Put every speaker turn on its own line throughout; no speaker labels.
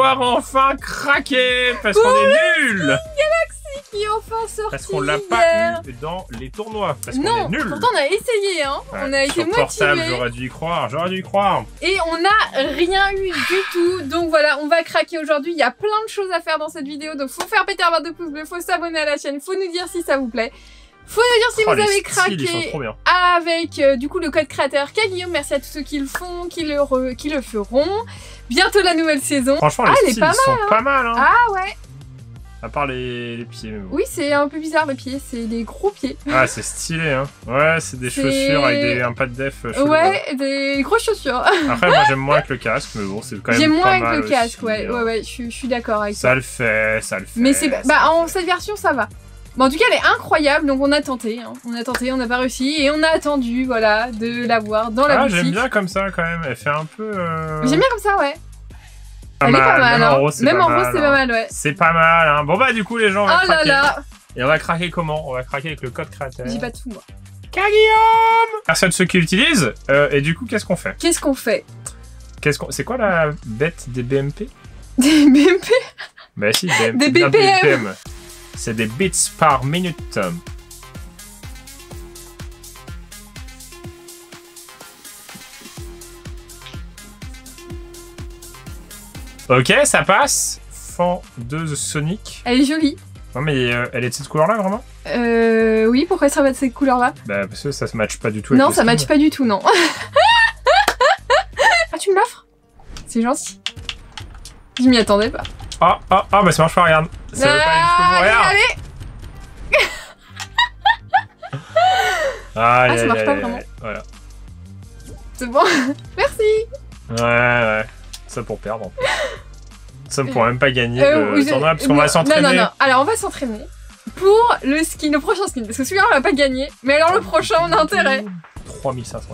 pouvoir enfin craquer parce qu'on est nuls.
Qui enfin sorti
parce qu'on l'a pas eu dans les tournois. Parce qu'on est nuls.
Pourtant on a essayé, hein.
Ouais,
on a été
sur portable,
motivés.
j'aurais dû y croire, j'aurais dû y croire.
Et on n'a rien eu du tout. Donc voilà, on va craquer aujourd'hui. Il y a plein de choses à faire dans cette vidéo. Donc faut faire péter un barre de pouce bleu, faut s'abonner à la chaîne, faut nous dire si ça vous plaît. Faut nous dire si vous avez craqué avec du coup le code créateur Guillaume. Merci à tous ceux qui le font, qui le feront. Bientôt la nouvelle saison.
Franchement, les styles sont pas mal. Hein.
Ah ouais.
À part les pieds. Mais bon.
Oui, c'est un peu bizarre les pieds, c'est des gros pieds.
Ah, c'est stylé, hein. Ouais, c'est des chaussures avec un pas de def chelou.
Ouais, des grosses chaussures.
Après, moi j'aime moins avec le casque, mais bon, c'est quand même.
J'aime moins
avec
le casque,
aussi,
ouais, ouais, je suis d'accord avec
ça. Ça le fait.
Mais c'est en cette version, ça va. Bon, en tout cas, elle est incroyable, donc on a tenté, hein. On n'a pas réussi, et on a attendu, voilà, de la voir dans la boutique.
J'aime bien comme ça, quand même, elle fait un peu...
J'aime bien comme ça, ouais.
Elle est pas mal,
même en
rose, c'est
pas mal, ouais.
C'est pas mal, hein. Bon bah, du coup, les gens, on va craquer.
Là là.
Et on va craquer comment? On va craquer avec le code créateur.
J'ai pas de sous, moi.
Guillaume. Merci à ceux qui l'utilisent, et du coup, qu'est-ce qu'on fait? C'est quoi la bête des BMP?
Des BMP?
Bah si, BMP.
Des BPM.
C'est des bits par minute. Ok, ça passe. Fendeuse Sonic.
Elle est jolie.
Non mais elle est de cette couleur-là, vraiment?
Oui, pourquoi ça va de cette couleur-là?
Bah parce que ça se matche pas du tout
avec ça matche pas du tout, non. Ah, tu me l'offres? C'est gentil. Je m'y attendais pas.
Ah, bah ça marche pas, regarde. Ça veut pas aller jusqu'au bout, regarde.
Allez. Ça marche pas vraiment.
Voilà.
C'est bon. Merci.
Ouais. Ça pour perdre en plus. Ça pour même pas gagner le tournoi parce qu'on va s'entraîner.
Non. Alors on va s'entraîner pour le prochain skin. Parce que celui-là on va pas gagner. Mais alors le prochain on a intérêt.
3500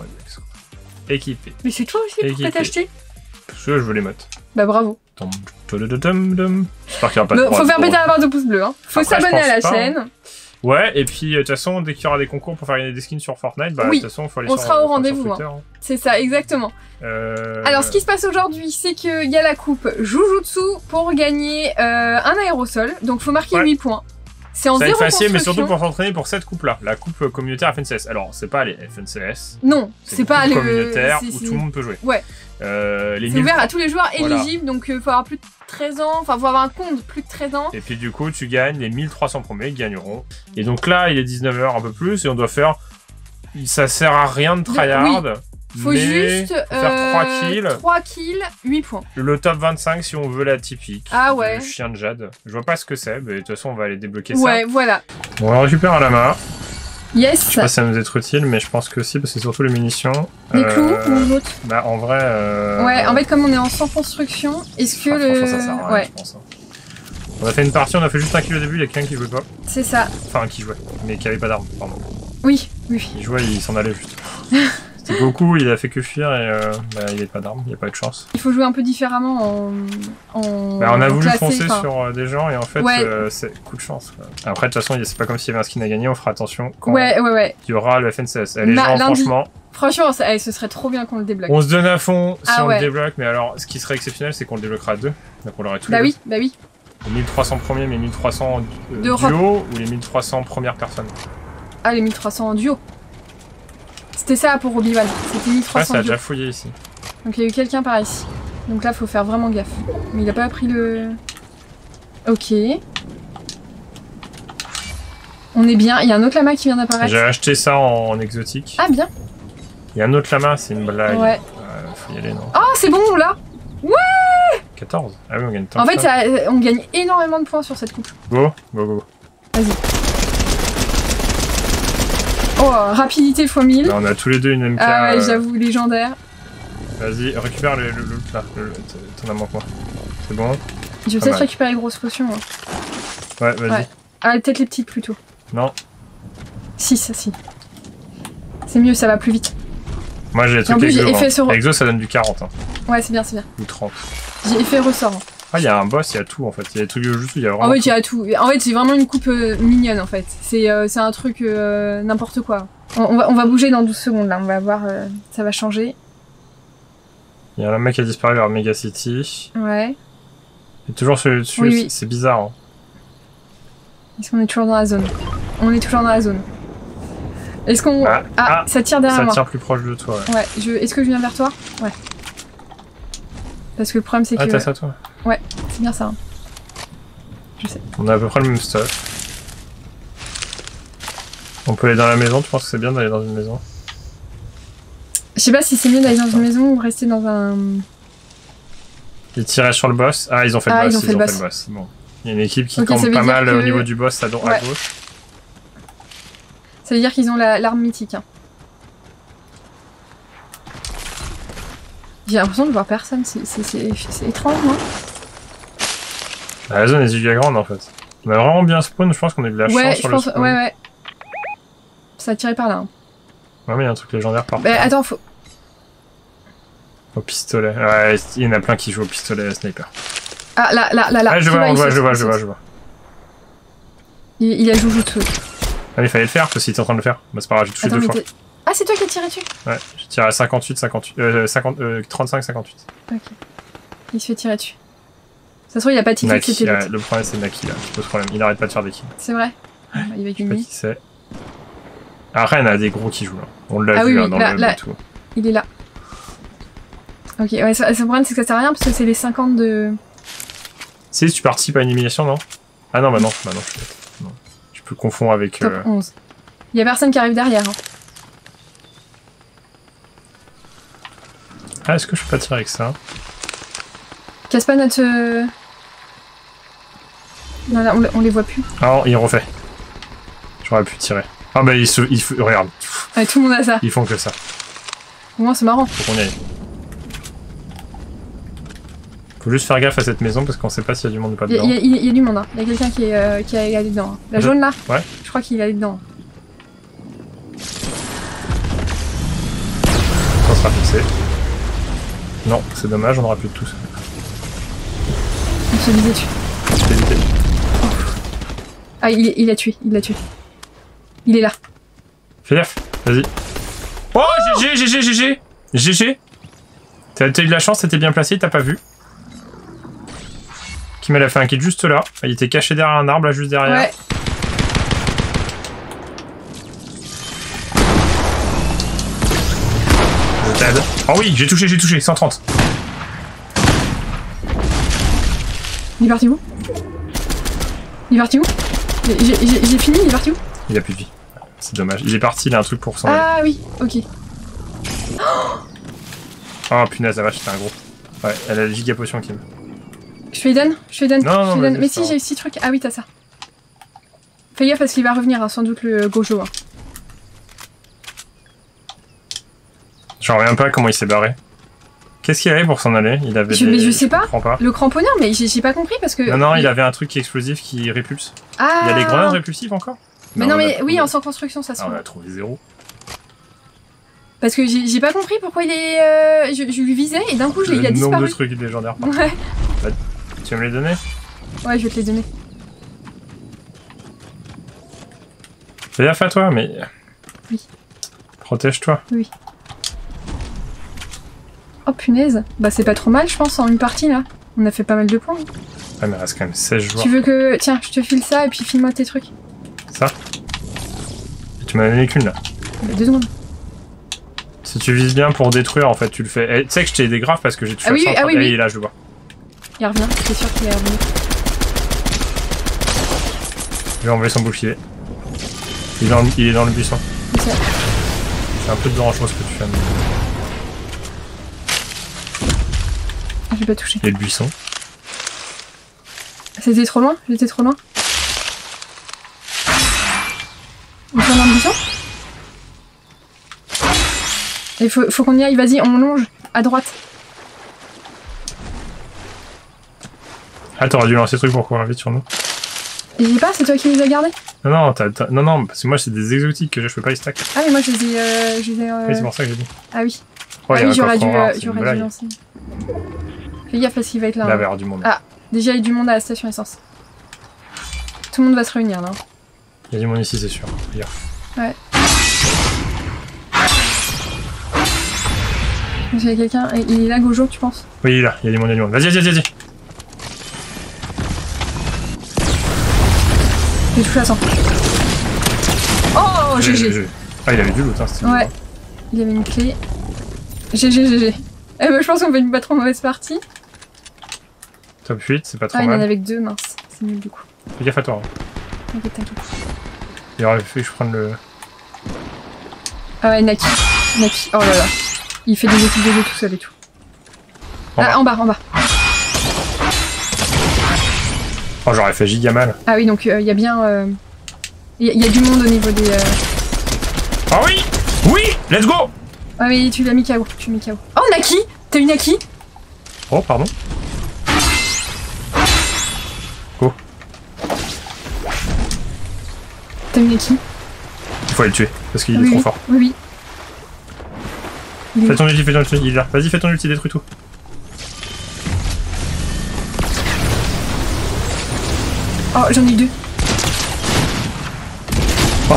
équipé.
Mais c'est toi aussi pour t'as acheté?
Parce que je veux les motes.
Bah bravo.
J'espère qu'il n'y aura pas de
faut faire péter la barre de pouce bleu. Hein. Faut s'abonner à la chaîne.
Ouais, et puis de toute façon, dès qu'il y aura des concours pour faire gagner des skins sur Fortnite, bah de toute façon, il faut aller
on sera au rendez-vous. Hein. C'est ça, exactement. Alors, ce qui se passe aujourd'hui, c'est qu'il y a la coupe Jujutsu pour gagner un aérosol. Donc, il faut marquer 8 points. C'est en 0
facile, mais surtout pour s'entraîner pour cette coupe-là, la coupe communautaire FNCS. Alors, c'est pas les FNCS.
Non, c'est pas les
communautaires où tout le monde peut jouer.
Ouais.
C'est
ouvert à tous les joueurs éligibles, donc il faut avoir plus de 13 ans, enfin faut avoir un compte plus de 13 ans.
Et puis du coup, tu gagnes les 1300 premiers qui gagneront. Et donc là, il est 19h un peu plus, et on doit faire... Ça sert à rien de tryhard.
Faut juste
faire
3 kills, 8 points.
Le top 25 si on veut la typique.
Ah ouais.
Le chien de Jade. Je vois pas ce que c'est, mais de toute façon, on va aller débloquer ça.
Ouais, voilà.
Bon, on récupère un lama.
Yes.
Je sais pas si ça nous être utile, mais je pense que si, parce que c'est surtout les munitions.
Des clous ou d'autres?
Bah, en vrai.
Ouais, en fait, comme on est en sans construction, est-ce que le.
Ça sert à rien, je pense. On a fait une partie, on a fait juste un kill au début, il y a quelqu'un qui jouait pas.
C'est ça.
Enfin, qui jouait, mais qui avait pas d'arme, pardon.
Oui.
Il jouait, il s'en allait juste. C'était Goku, il a fait que fuir et il avait pas d'arme, il n'y a pas eu de chance.
Il faut jouer un peu différemment
on a voulu foncer sur des gens et en fait c'est coup de chance. Quoi. Après de toute façon c'est pas comme s'il y avait un skin à gagner, on fera attention quand il y aura le FNCS. Les gens
franchement ce serait trop bien qu'on le débloque.
On se donne à fond si on le débloque, mais alors ce qui serait exceptionnel c'est qu'on le débloquera à deux. Donc on l'aurait tous les deux.
Bah oui.
Les 1300 premiers mais 1300 duo ou les 1300 premières personnes.
Ah les 1300 en duo. C'était ça pour Obi-Wan, c'était 1300.
Ouais, ça a déjà fouillé ici.
Donc il y a eu quelqu'un par ici. Donc là, faut faire vraiment gaffe. Mais il a pas pris le... Ok. On est bien. Il y a un autre lama qui vient d'apparaître.
J'ai acheté ça en exotique.
Ah, bien.
Il y a un autre lama, c'est une blague.
Ouais.
Faut y aller, non?
Oh, c'est bon, là. Ouais.
14. Ah oui, on gagne tant.
En fait, on gagne énormément de points sur cette coupe.
Go.
Vas-y. Oh, rapidité x 1000.
Là, on a tous les deux une MK.
Ah ouais, j'avoue, légendaire.
Vas-y, récupère le là. T'en as manque moi. C'est bon.
Je vais peut-être récupérer les grosses potions. Hein.
Ouais, vas-y. Ouais.
Ah, peut-être les petites plutôt.
Non.
Si. C'est mieux, ça va plus vite.
Moi j'ai les trucs exo. Exo ça donne du 40. Hein.
Ouais, c'est bien.
Ou 30.
J'ai effet ressort. Hein.
Ah, il y a un boss, il y a tout en fait. Il y a tout le jeu, il y a vraiment.
En fait, il y a tout. En fait, c'est vraiment une coupe mignonne en fait. C'est un truc n'importe quoi. On va bouger dans 12 secondes là, on va voir, ça va changer.
Il y a un mec qui a disparu vers Mega City.
Ouais.
Et toujours sur le dessus, oui. C'est bizarre. Hein.
Est-ce qu'on est toujours dans la zone? On est toujours dans la zone. Est-ce qu'on... ça tire derrière moi.
Ça tire plus proche de toi.
Ouais, est-ce que je viens vers toi? Ouais. Parce que le problème c'est que...
Ah, t'as ça toi?
Ouais, c'est bien ça. Hein. Je sais.
On a à peu près le même stuff. On peut aller dans la maison, tu penses que c'est bien d'aller dans une maison?
Je sais pas si c'est mieux d'aller dans une maison ou rester dans un...
Ils tiraient sur le boss. Ah, ils ont fait le boss. Ils ont fait le boss. Bon. Il y a une équipe qui campe pas mal au niveau du boss à gauche.
Ça veut dire qu'ils ont l'arme mythique. Hein. J'ai l'impression de voir personne. C'est étrange, non?
La zone est giga grande en fait. On a vraiment bien spawn. Je pense qu'on a eu de la chance sur le spawn.
Ouais. Ça a tiré par là. Hein.
Ouais, mais il y a un truc légendaire par
contre. Attends, faut...
Au pistolet. Ouais, il y en a plein qui jouent au pistolet sniper.
Ah, là.
Ah, je vois.
Il a Jujutsu.
Ah, mais il fallait le faire, parce qu'il était en train de le faire. Bah, c'est pas grave, j'ai touché 2 fois.
Ah, c'est toi qui as tiré dessus?
Ouais, j'ai tiré à 58, 35, 58.
Ok. Il se fait tirer dessus. Ça se trouve, il a pas tilté que c'était l'autre.
Le problème, c'est Naki, là, qui pose problème. Il arrête pas de faire des kills.
C'est vrai? Il va être une
qui c'est. Après, il y en a des gros qui jouent, là. On l'a vu, dans le tout.
Il est là. Ok, ouais, le problème, c'est que ça sert à rien, parce que c'est les 50 de...
Si tu participes à une élimination, non? Ah non, bah non, je peux confondre avec...
Top 11. Il y a personne qui arrive derrière. Hein.
Ah, est-ce que je peux pas tirer avec ça?
Casse pas notre... Non, là, on les voit plus.
Ah non, il refait. J'aurais pu tirer. Ah bah, regarde.
Ouais, tout le monde a ça.
Ils font que ça.
Au moins, c'est marrant.
Faut qu'on y aille. Faut juste faire gaffe à cette maison parce qu'on sait pas s'il y a du monde ou pas dedans.
Il y a du monde, hein. Il y a quelqu'un qui est allé dedans. Hein. La jaune là?
Ouais.
Je crois qu'il est allé dedans.
Ça sera fixé. Non, c'est dommage, on aura plus de tous.
On se disait dessus.
Je t'ai évité.
Oh. Ah, il l'a tué, Il est là.
Fais gaffe, vas-y. Oh, GG. T'as eu de la chance, t'étais bien placé, t'as pas vu. Qui m'a fait un kill juste là. Il était caché derrière un arbre là, juste derrière.
Ouais.
Je t'aide. Oh oui, j'ai touché, 130.
Il est parti où? J'ai fini, il est parti où?
Il a plus de vie. C'est dommage. Il est parti, il a un truc pour s'en aller.
Ah oui, ok.
Oh punaise, la vache, c'était un gros. Ouais, elle a la giga potion Kim.
Je te les donne?
Non,
mais si, j'ai 6 trucs. Ah oui, t'as ça. Fais gaffe parce qu'il va revenir, hein, sans doute le Gojo. Hein.
J'en reviens pas comment il s'est barré. Qu'est-ce qu'il avait pour s'en aller? Il avait
mais je sais pas.
Pas.
Le cramponneur, mais j'ai pas compris parce que...
Non, il avait un truc qui est explosif qui répulse.
Ah.
Il y a des grenades répulsives encore?
Mais non, mais oui, en sans construction, ça se trouve.
On a trouvé 0.
Parce que j'ai pas compris pourquoi il est... je lui visais et d'un coup, il a disparu.
Le nombre de trucs légendaires.
Ouais.
Bah, tu vas me les donner?
Ouais, je vais te les donner.
Fais gaffe à toi, mais...
Oui.
Protège-toi.
Oui. Oh punaise. Bah c'est pas trop mal, je pense, en une partie, là. On a fait pas mal de points.
Ah, mais il reste quand même 16 joueurs.
Tu veux que... Tiens, je te file ça et puis file-moi tes trucs.
Ça. Et tu m'en as donné qu'une là.
2 secondes.
Si tu vises bien pour détruire, en fait, tu le fais. Tu sais que je t'ai aidé grave parce que j'ai touché
à ça.
Oui, oui. Et là, je le vois.
Il revient, c'est sûr qu'il est revenu.
Je vais enlever son bouclier. Il est dans le buisson.
Okay.
C'est un peu dangereux ce que tu fais.
J'ai pas touché.
Et le buisson.
C'était trop loin? J'étais trop loin? On tourne dans le buisson? Il faut qu'on y aille, vas-y, on longe, à droite.
Ah, t'aurais dû lancer le truc pour courir vite sur nous.
Et j'ai pas, c'est toi qui les as gardés?
Non, non, parce que moi c'est des exotiques que je peux pas les stack.
Ah, mais moi je les ai...
Oui, c'est pour ça que j'ai dit.
Ah oui.
Oh,
ah oui, j'aurais dû lancer. Fais gaffe parce qu'il va être là.
Là, vers du monde.
Ah, déjà il y a du monde à la station essence. Tout le monde va se réunir là.
Il y a du monde ici, c'est sûr. Regarde.
Ouais. Il y a quelqu'un, il est là Gojo, tu penses?
Oui, il est là, il y a du monde, Vas-y.
J'ai touché à 100. Oh, GG.
Ah, il avait du loot, hein, c'était
ouais. Il y avait une clé. GG. Eh ben, je pense qu'on fait une pas trop mauvaise partie.
Top 8, c'est pas trop
mal.
Ah,
il y en avait que 2, mince. C'est nul du coup.
Fais gaffe à toi.
T'inquiète.
Il aurait fait que je prenne le...
Ah ouais, Naki. Oh là là. Il fait des équipes de jeu tout seul et tout. En bas.
Oh, j'aurais fait giga mal.
Ah oui, donc il y a bien... Il y a du monde au niveau des...
Ah oui. Oui, let's go.
Ah oui, tu l'as mis KO. Oh, Naki. T'as eu Naki.
Oh, pardon. Go.
T'as eu Naki.
Il faut aller le tuer, parce qu'il est trop fort.
Oui.
Fais ton ulti, il est là. Vas-y, fais ton ulti, détruis tout.
Oh, j'en ai eu 2.
Oh.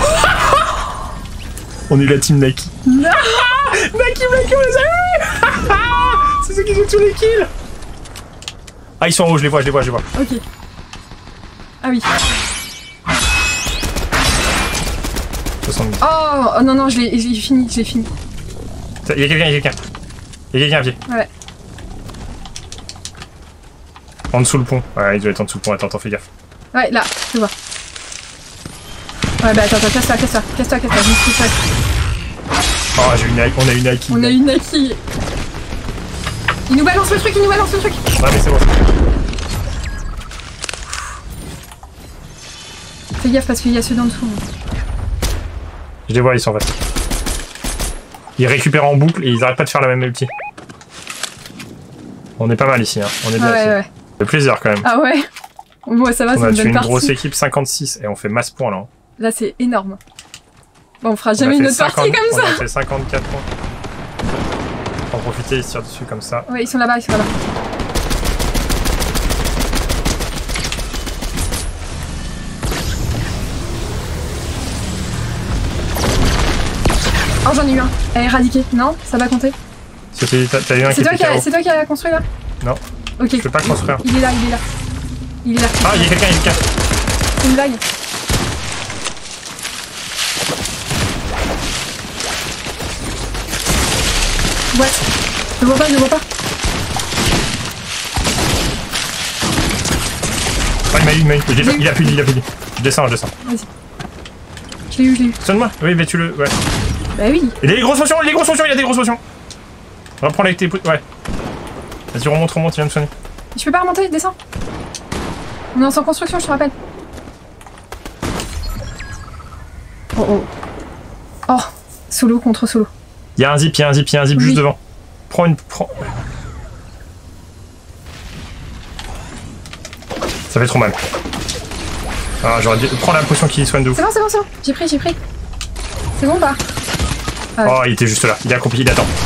On est la team Naki.
Non.
Naki, on les a eu. C'est ceux qui jouent tous les kills. Ah, ils sont en haut, je les vois.
Ok. Ah oui.
70.
Oh non, je l'ai fini.
Il y a quelqu'un. À pied.
Ouais.
En dessous le pont. Ouais, il doit être en dessous le pont. Attends, fais gaffe.
Ouais, là, je vois. Ouais, bah attends, casse-toi.
Oh, on a une Naki.
On a une Naki. Il nous balance le truc.
Ouais, mais c'est bon.
Fais gaffe parce qu'il y a ceux d'en dessous.
Je les vois, ils sont en face. Ils récupèrent en boucle et ils arrêtent pas de faire la même ulti. On est pas mal ici, hein. On est bien ici.
Ouais.
Ça fait plaisir quand même.
Ah ouais. Bon, ça va, c'est une bonne partie.
On a tué une grosse équipe, 56, et on fait masse points là. Hein.
Là, c'est énorme. Bon, on fera jamais une autre partie comme ça.
On a fait 54 points. On va en profiter, ils se tirent dessus comme ça.
Ouais, ils sont là-bas. Oh, j'en ai eu un. Elle est éradiquée. Non, ça va compter.
T'as eu un qui était KO.
C'est toi qui as construit là?
Non.
Ok.
Je peux pas construire.
Il est là.
Ah, il y a quelqu'un.
C'est une blague. Ouais. Je vois pas.
Ah, il m'a eu. Il a plus dit. Je descends.
Vas-y. Je l'ai eu.
Sonne-moi. Oui, mais tu le... Ouais.
Bah oui.
Il y a des grosses potions, il y a des grosses potions. Reprends avec tes... Ouais. Vas-y, remonte, il vient de sonner.
Je peux pas remonter, descends. On est en construction, je te rappelle. Oh, solo contre solo.
Il y a un zip juste devant. Prends. Ça fait trop mal. Ah, j'aurais dû... Prends la potion qui soigne de ouf.
C'est bon. J'ai pris. C'est bon ou pas?
Oh, il était juste là. Il est accroupi, il attend.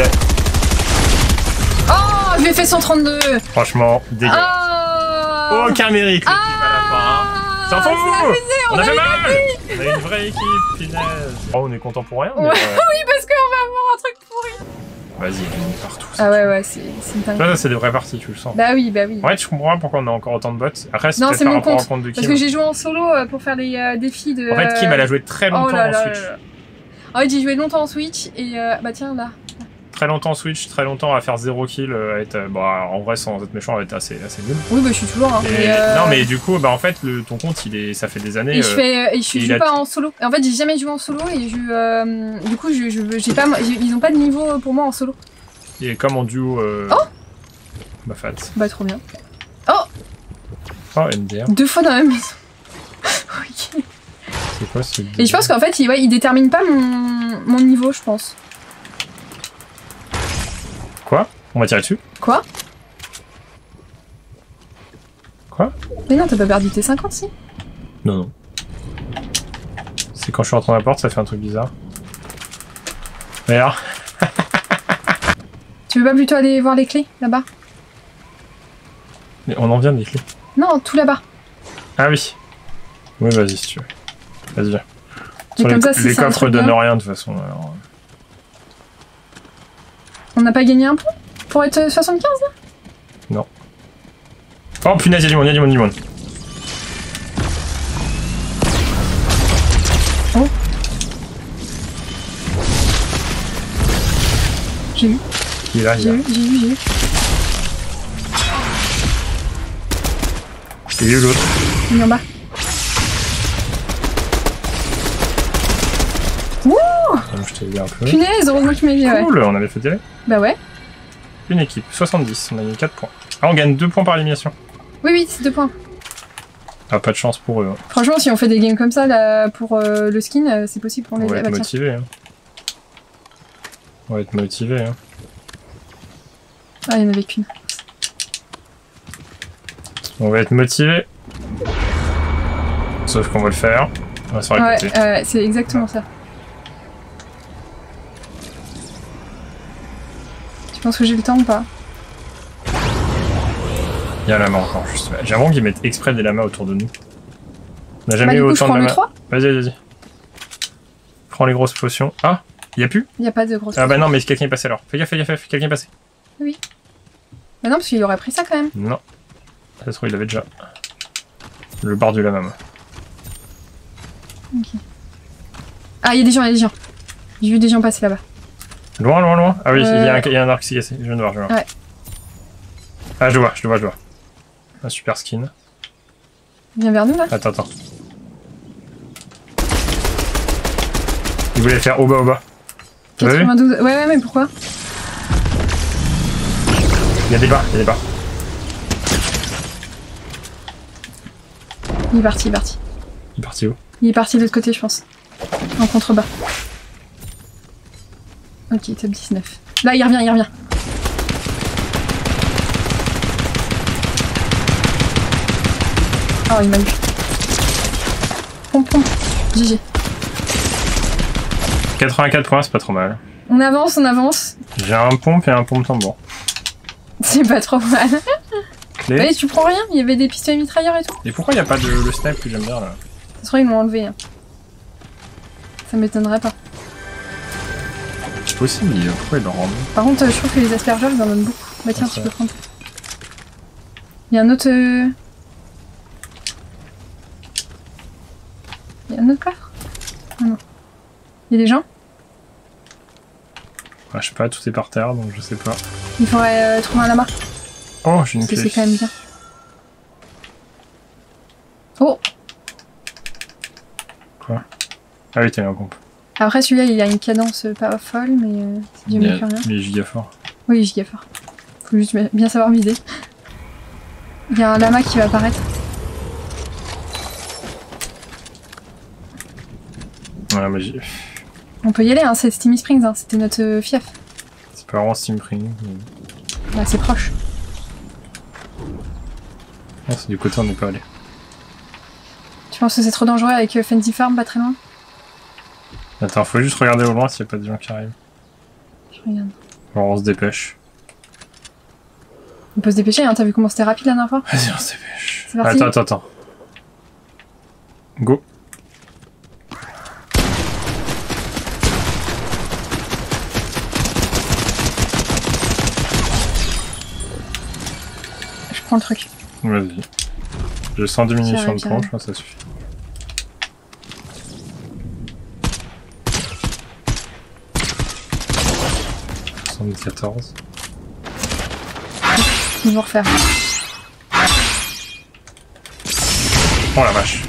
Oh, je lui ai fait 132.
Franchement, dégueu. Aucun mérite l'équipe à la fin. S'en fout. On a fait mal. On a une vraie équipe, punaise. Oh, on est content pour rien. Mais
Oui, parce qu'on va avoir un truc pourri.
Vas-y, il est partout.
Ah ouais, c'est une dingue.
Ça, c'est des vraies parties, tu le sens.
Bah oui.
Ouais, tu comprends pourquoi on a encore autant de bots. Après, c'est peut-être
par
rapport
compte.
au compte de Kim.
Parce que j'ai joué en solo pour faire des défis de...
En fait, Kim, elle a joué très longtemps en Switch.
Ah oui, j'ai joué longtemps en Switch et bah tiens, là.
Très longtemps en Switch, très longtemps à faire 0 kill, en vrai, sans être méchant, elle était assez nul.
Oui, bah je suis toujours. Hein,
Non, mais du coup, en fait, ton compte, ça fait des années.
Et je joue pas en solo. En fait, j'ai jamais joué en solo et du coup, j'ai pas, ils ont pas de niveau pour moi en solo.
Et comme en duo.
Oh
bah, fat.
Bah, trop bien. Oh
MDR.
2 fois dans la même maison. Ok.
C'est quoi ce...
Et je pense qu'en fait, il détermine pas mon niveau, je pense.
Quoi? On va tirer dessus?
Quoi? Mais non, t'as pas perdu tes 50, si?
Non. C'est quand je suis rentré dans la porte, ça fait un truc bizarre. Mais alors...
Tu veux pas plutôt aller voir les clés, là-bas?
On en vient des clés.
Non, tout là-bas.
Ah oui. Oui, vas-y, si tu veux. Vas-y, viens. Les coffres donnent rien, de toute façon. Alors...
On n'a pas gagné un point pour être 75 là?
Non. Oh punaise, il y a du monde.
J'ai eu.
Il est là,
j'ai eu.
Il est où l'autre?
Il est en bas. Wouh!
Je t'ai dit un peu.
Punaise, heureusement que tu m'as dit, ouais.
Cool, on avait fait tirer.
Bah ouais.
Une équipe, 70, on a gagné 4 points. Ah, on gagne 2 points par élimination.
Oui, c'est 2 points.
Ah, pas de chance pour eux. Hein.
Franchement, si on fait des games comme ça, là, pour le skin, c'est possible qu'on les...
On va être motivés. Hein. On va être motivés. Hein.
Ah, il n'y en avait qu'une.
On va être motivés. Sauf qu'on va le faire. On va se faire écouter.
Ouais, c'est exactement ça. Tu penses que j'ai le temps ou pas?
Il y a un lama encore, juste. J'ai l'impression qu'ils mettent exprès des lamas autour de nous. On n'a jamais eu autant de lamas. Vas-y. Prends les grosses potions. Ah, il y a plus?
Il n'y a pas de grosses potions.
Ah bah non, mais quelqu'un est passé alors. Fais gaffe, quelqu'un est passé.
Oui. Bah non, parce qu'il aurait pris ça quand même.
Non. Ça se trouve, il avait déjà. Le bar du lama.
Ok. Ah, il y a des gens, J'ai vu des gens passer là-bas.
Loin. Ah oui, il y a un arc qui s'est cassé. Je viens de voir,
Ouais.
Ah, je vois. Un super skin.
Viens vers nous là.
Attends. Il voulait faire au bas.
92. Ouais, mais pourquoi?
Il y a des bas.
Il est parti.
Il est parti où?
Il est parti de l'autre côté, je pense. En contrebas. Ok, top 19. Là, il revient. Oh, il m'a eu. Pompe. GG.
84 points, c'est pas trop mal.
On avance.
J'ai un pompe et un pompe tambour.
C'est pas trop mal.
Clé.
Ouais, tu prends rien? Il y avait des pistolets mitrailleurs et tout.
Et pourquoi il n'y a pas le snipe que j'aime bien là?
Ça se trouve, ils l'ont enlevé. Hein. Ça m'étonnerait pas.
C'est possible, pourquoi ils l'ont rendu?
Par contre, je trouve que les aspergeurs, ils en donnent beaucoup. Bah tiens, tu peux prendre. Il y a un autre... Il y a un autre coffre? Ah non. Il y a des gens?
Ah, je sais pas, tout est par terre, donc je sais pas.
Il faudrait trouver un lama.
Oh, j'ai une clé.
C'est quand même bien. Oh!
Quoi? Ah oui, t'as eu un pompe.
Après, celui-là, il a une cadence pas folle, mais c'est du mieux que rien.
Il est giga fort.
Oui, giga fort. Faut juste bien savoir viser. Il y a un lama qui va apparaître.
Ouais, mais
on peut y aller, hein, c'est Steamy Springs, hein, c'était notre fief.
C'est pas vraiment Steam Springs. Mais...
Bah, c'est proche.
Non, c'est du côté où on n'est pas allé.
Tu penses que c'est trop dangereux avec Fancy Farm pas très loin?
Attends, faut juste regarder au loin s'il n'y a pas des gens qui arrivent.
Je regarde.
Alors on se dépêche.
On peut se dépêcher, hein, t'as vu comment c'était rapide la dernière fois?
Vas-y, on se dépêche.
C'est parti.
Attends. Go.
Je prends le truc.
Vas-y. J'ai 110 munitions de pompe, je pense que ça suffit. « 14.
Ils vont refaire.
Oh la vache.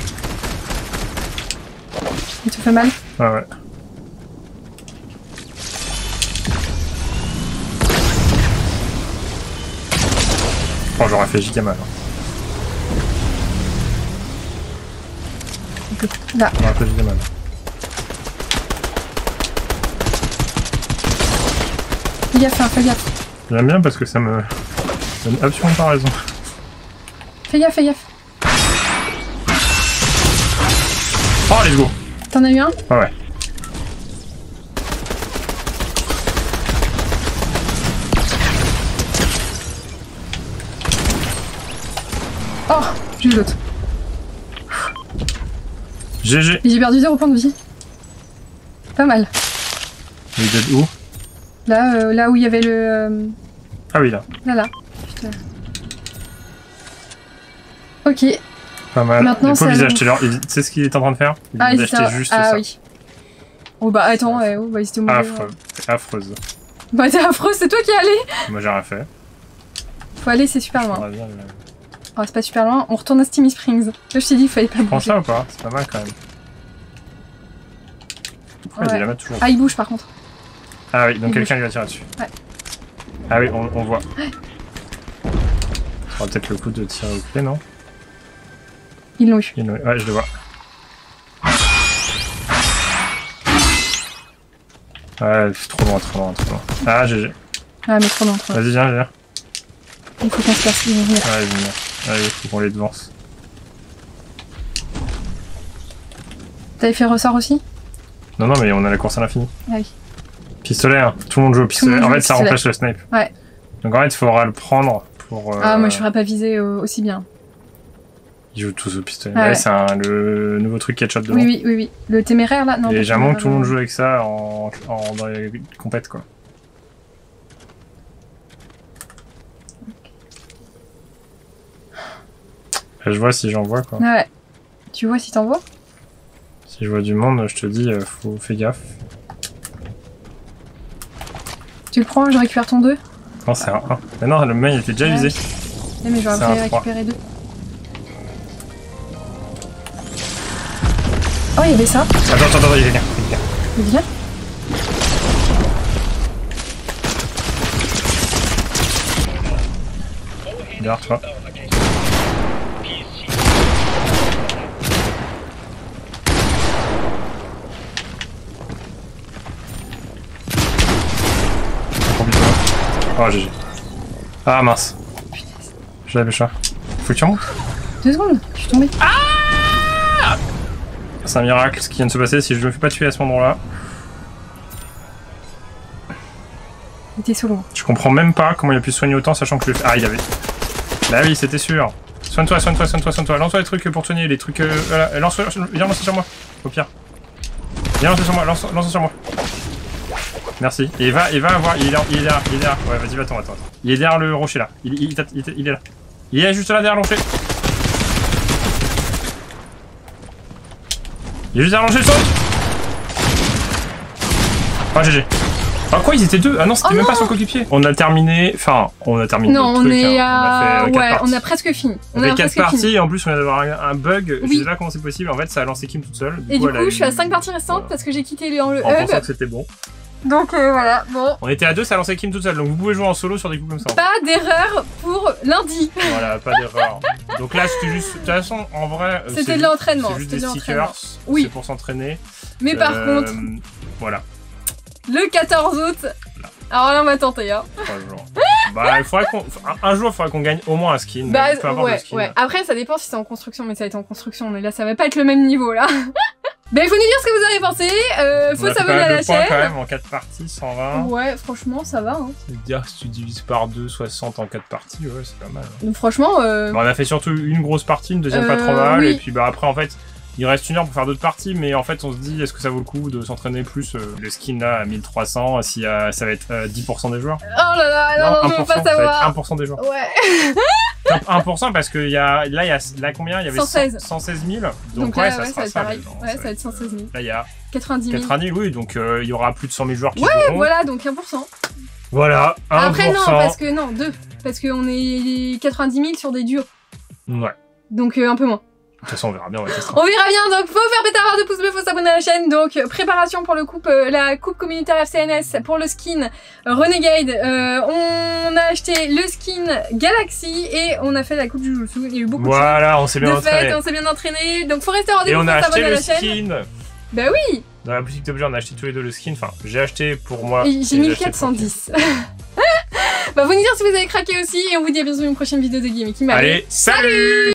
Il te fait mal?
Ouais. Oh, j'aurais fait giga mal.
Là.
J'aurais fait giga mal.
Fais gaffe.
J'aime bien parce que ça me donne absolument pas raison.
Fais gaffe.
Oh, let's go.
T'en as eu un?
Ouais.
Oh, j'ai eu l'autre.
GG.
J'ai perdu 0 points de vie. Pas mal.
Il est où?
Là où il y avait le...
Ah oui, là.
Là. Putain. Ok.
Pas mal.
Maintenant,
c'est tu sais ce qu'il est en train de faire? Il vient d'acheter juste ça.
Oui. Oh bah attends, ils étaient au milieu.
Affreuse.
Bah t'es affreux, c'est toi qui es allé.
Moi j'ai rien fait.
Faut aller, c'est super loin. Oh, c'est pas super loin, on retourne à Steamy Springs. Là je t'ai dit il fallait pas bouger.
Prends ça ou pas? C'est pas mal quand même. Pourquoi il la met toujours?
Ah il bouge par contre.
Ah oui, donc quelqu'un lui va tirer dessus.
Ouais.
Ah oui, on voit. Ouais. Ça aura peut-être le coup de tirer au clé, non?
Ils l'ont eu.
Ouais, je le vois. Ouais, trop loin. Ah, GG.
Ah, mais trop loin.
Vas-y, viens.
Il faut qu'on se passe, ils vont venir.
Ouais, ils vont venir. Allez, il faut qu'on les devance.
T'avais fait ressort aussi?
Non, mais on a la course à l'infini.
Ah oui.
Pistolet, hein. Tout le monde joue au pistolet. En fait, ça remplace le snipe.
Ouais.
Donc en fait, il faudra le prendre pour...
Ah, moi, je ferais pas viser aussi bien.
Ils jouent tous au pistolet.
Ah, ouais.
C'est le nouveau truc Ketchup devant.
Oui. Le téméraire, là? Non.
Et j'ai l'impression que tout le monde joue avec ça dans les compètes, quoi. Là, je vois si j'en vois, quoi.
Ouais. Tu vois si t'en vois?
Si je vois du monde, je te dis, fais gaffe.
Tu le prends, je récupère ton 2?
Non, c'est un 1. Mais non, le main il était déjà visé.
Ouais, mais j'aurais pu récupérer 2. Oh, il y avait ça.
Attends, il vient.
Il vient?
Derrière toi. Oh, GG. Ah mince. Je l'avais chat. Faut que tu remontes.
2 secondes, je suis tombée.
Ah! C'est un miracle ce qui vient de se passer si je me fais pas tuer à ce moment-là.
Il était solo.
Je comprends même pas comment il a pu se soigner autant sachant que le... Ah, il avait... Bah oui, c'était sûr. Soigne-toi. Lance-toi les trucs pour te soigner, les trucs... Voilà, viens lancer sur moi, au pire. Viens lancer sur moi, lance sur moi. Merci. Et va avoir... Il est derrière. Ouais, vas-y, attends. Il est derrière le rocher là. Il est là. Il est juste là derrière le rocher. Il est juste derrière le rocher, saute. Oh, GG. Ah quoi, ils étaient 2? Ah non, c'était même pas son coéquipier. On a terminé... Enfin, on a terminé.
Non, on est
à...
on a presque fini.
On a 4 parties et en plus on vient d'avoir un bug. Oui. Je sais pas comment c'est possible. En fait, ça a lancé Kim toute seule.
Du coup, je suis à 5 parties restantes parce que j'ai quitté le hub.
En pensant que c'était bon.
Donc voilà, bon.
On était à 2, ça a lancé Kim toute seule. Donc vous pouvez jouer en solo sur des coups comme ça.
Pas d'erreur pour lundi.
Voilà, pas d'erreur. Donc là, c'était juste... De toute façon, en vrai...
C'était de l'entraînement.
C'est juste des stickers.
Oui.
C'est pour s'entraîner.
Mais par contre...
Voilà.
Le 14 août... Alors là, on va tenter, hein.
3 jours. Bah, il faudrait un jour, il faudrait qu'on gagne au moins un skin.
Bah, ouais. Après, ça dépend si c'est en construction, mais ça va être en construction. Mais là, ça va pas être le même niveau, là. Bah, il faut nous dire ce que vous avez pensé. Faut s'abonner à la chaîne.
Quand même en 4 parties, 120.
Ouais, franchement, ça va. Hein.
C'est-à-dire que si tu divises par 2, 60 en 4 parties, ouais, c'est pas mal. Hein.
Donc, franchement.
Bah, on a fait surtout une grosse partie, une deuxième pas trop mal. Oui. Et puis, bah, après, en fait. Il reste 1 heure pour faire d'autres parties, mais en fait, on se dit, est-ce que ça vaut le coup de s'entraîner plus? Le skin là à 1300, si ça va être 10% des joueurs.
Oh là là, non, je veux pas savoir.
Ça va être 1% des joueurs.
Ouais.
1% parce que là, combien? Il y avait 116 000. Donc ouais, ça
va être pareil. Ouais, ça va être 116 000.
Là, il y a
90 000.
90 000, oui, donc il y aura plus de 100 000 joueurs qui
joueront.
joueront.
Ouais, voilà, donc 1%.
Voilà, 1%.
Après, non, 2. Parce qu'on est 90 000 sur des duos.
Ouais.
Donc un peu moins.
De toute façon, on verra bien, on va tester.
On verra bien, donc faut faire péter un de pouce bleu, faut s'abonner à la chaîne. Donc préparation pour la coupe communautaire FCNS pour le skin Renegade. On a acheté le skin Galaxy et on a fait la coupe Jujutsu. Il y a eu beaucoup de
on s'est bien entraîné.
On s'est bien entraîné, donc faut rester au rendez-vous.
Et on a acheté le
skin. Bah oui.
Dans la boutique d'objets, on a acheté tous les deux le skin. Enfin, j'ai acheté pour moi.
J'ai 1410. Bah vous nous dire si vous avez craqué aussi et on vous dit à bientôt dans une prochaine vidéo de Game.
Allez, salut.